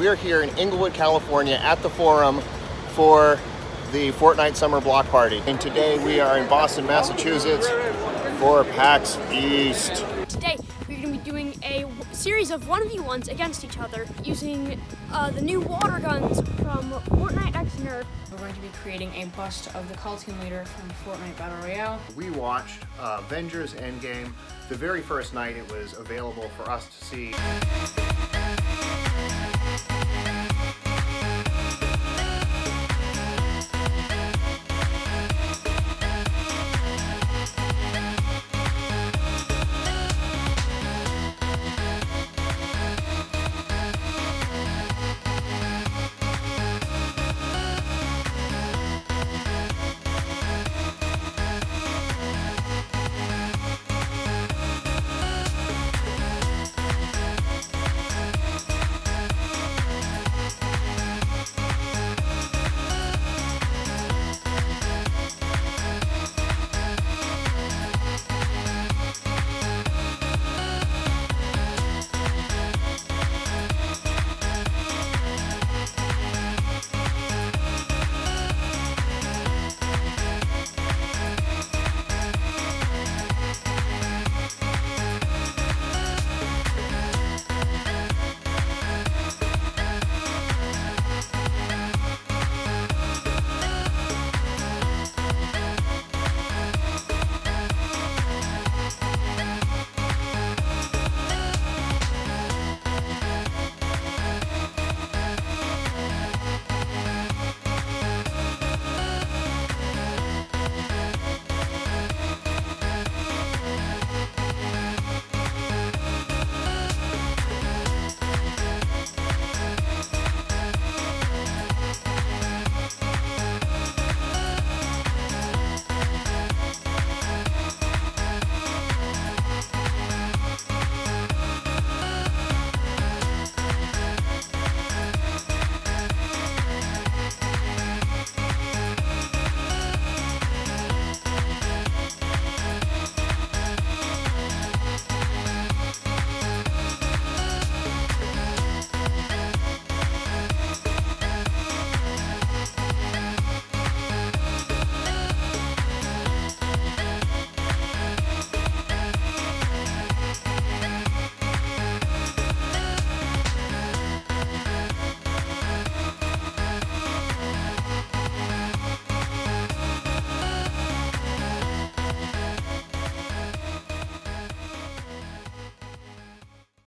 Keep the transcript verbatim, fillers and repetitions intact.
We're here in Inglewood, California at the Forum for the Fortnite Summer Block Party. And today we are in Boston, Massachusetts for PAX East. Today we're going to be doing a series of one v ones against each other using uh, the new water guns from Fortnite X Nerf. We're going to be creating a bust of the call team leader from Fortnite Battle Royale. We watched uh, Avengers Endgame the very first night it was available for us to see.